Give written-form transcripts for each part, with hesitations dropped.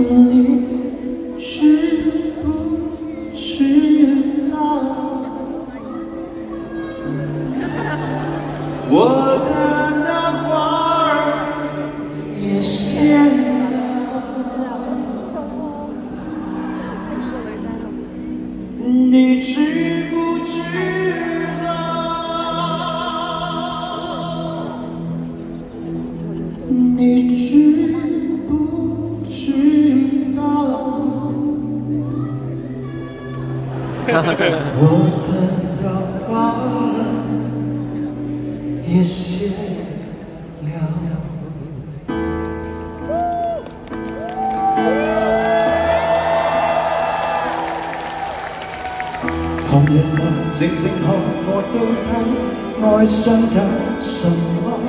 你知不知道，我的那花儿也谢了。你知不知道？你知不知道？我的桃花也谢了。旁人來靜靜看我到底愛上他什麼？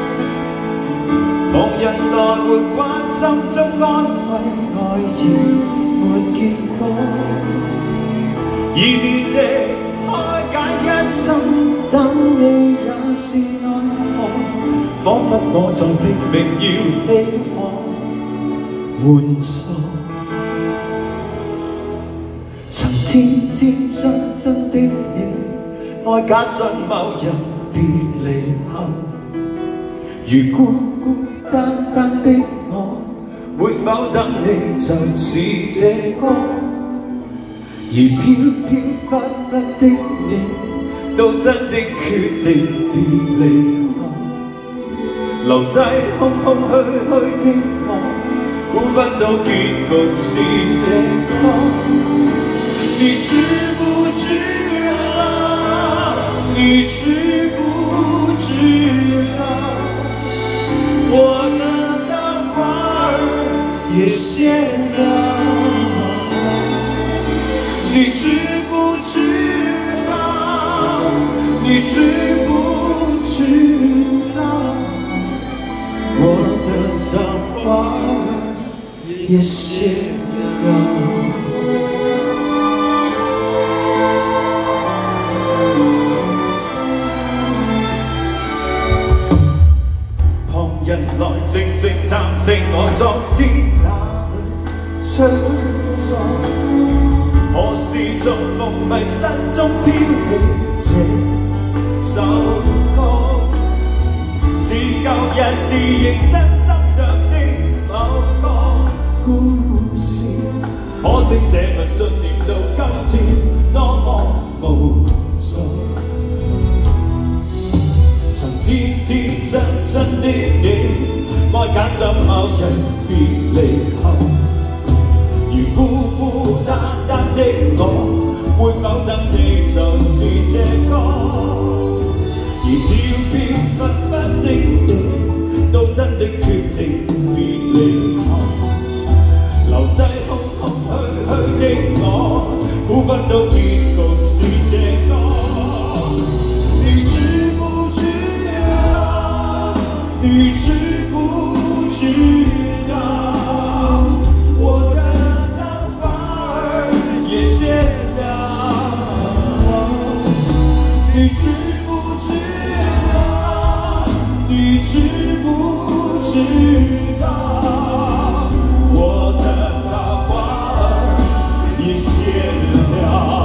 旁人來沒關心中安慰，愛已沒結果。熱烈地開解一生，等你也是愛我，彷彿我在拼命要希望換錯。曾天天真真的你，愛假信某人別離後，如孤孤單單的我，沒否等你就是這歌，而飄飄忽忽的你，都真的決定別離後，留低空空虛虛的我，估不到結局是這個。你知不知道？你知不知道？我的那花儿也谢了。你知不知道？你知不知道？我的那花儿也谢了。人來靜靜探聽我昨天哪裏出錯，何時從夢迷失中飄起這首歌？是舊日是認真執着的某個故事，可惜這份信念到今天多麼無助。天天真真的你，愛假想某人別離後，如孤孤單單的我，會否等你就是這歌？而飄飄忽忽的你，都真的決定別離後，留低空空虛虛的我，估不到結局是這歌。你知不知？你知不知道？我的那花兒也謝了。你知不知道？你知不知道？我的那花兒也謝了。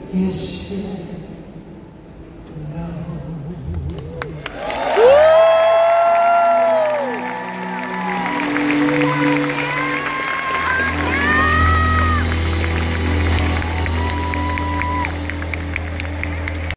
夜線。